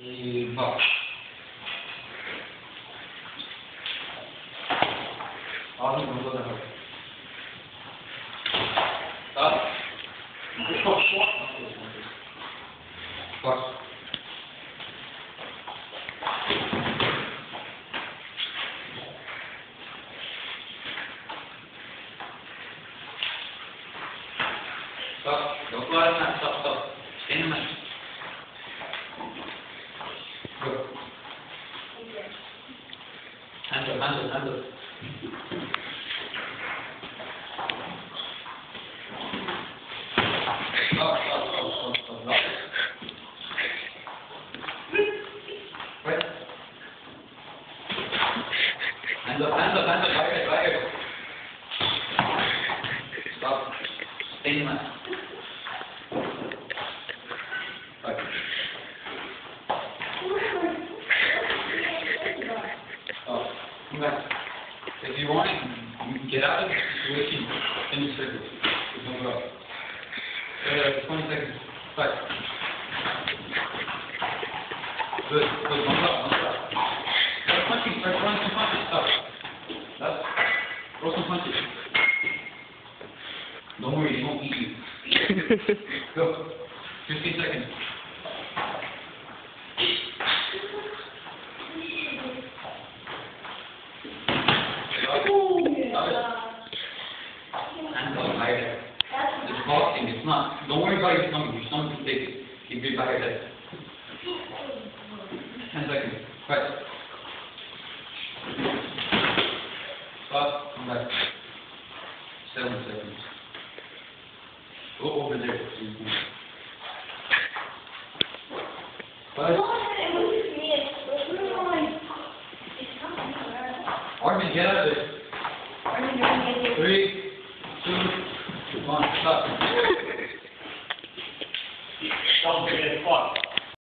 И два. Ağzını burada da var. Tá? Bak. Stop. Don't go out of that. Stop, stop. Stay in the middle. Good. Handle, handle, handle. Stop, stop, stop, stop, stop, stop. Wait. Handle, handle, handle. Right, right. Stop. Stay in the middle. Right. Oh, come back. If you want, you can get out of the situation in the circle. Don't go out. 20 seconds. Right. Good. Good. One up. One up. Start punching. Start throwing some punches. Stop. That's. Throw some punches. Don't worry, he won't eat you. Go. 15 seconds. Hands up higher. It's boxing, it's not. Don't worry about your stomach. Your stomach is big. Keep your back head. 10 seconds. Right. Stop. Come back. 7 seconds. Go over there. So you can... 5. Armin, get out of there. 3, 2, 1, stop. Don't get fucked.